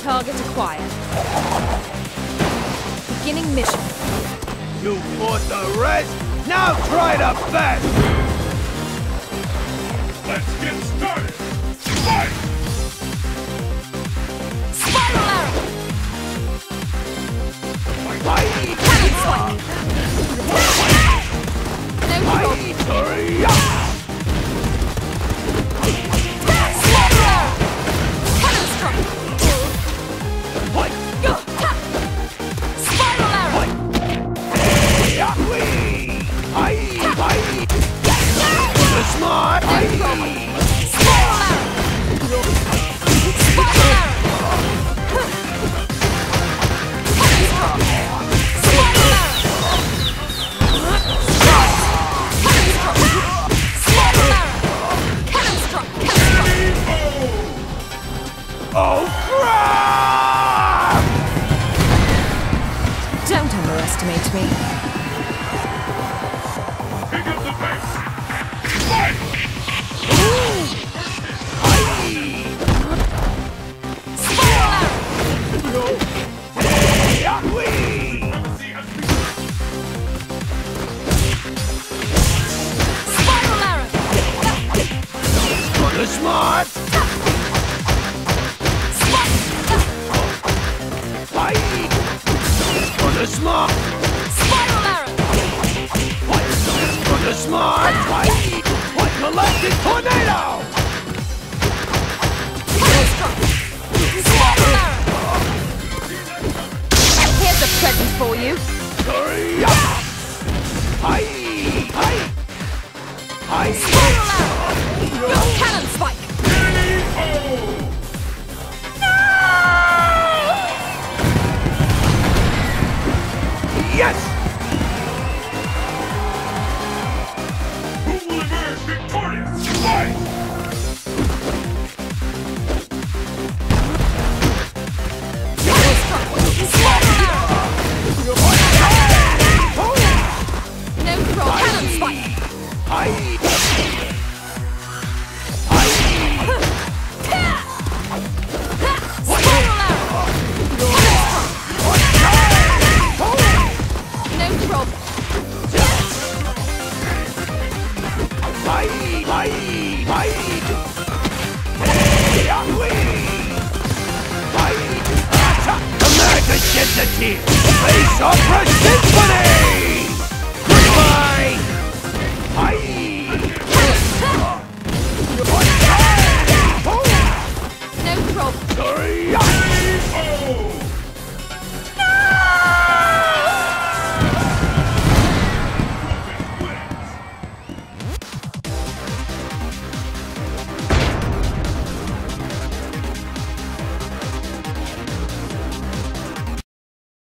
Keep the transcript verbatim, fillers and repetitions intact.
Target acquired. Beginning mission. You fought the rest? Now try the best! Let's get started! Fight! Spiral arrow! Fight! Cannon strike! No problem. Spiral arrow! Cannon strike! Spiral arrow! Smart! No problem. Spiral arrow! Spiral arrow! Spiral arrow! Spiral arrow! Cannon strike! Cannon strike! Oh, crap! Don't underestimate me. Pick up the pace! Fight! Spiral arrow! Spiral arrow! For the smart! Fight! For the smart! Spiral arrow! For the smart! Fight! Like galactic tornado! Spiral arrow! Here's a present for you. Hurry up! Fight!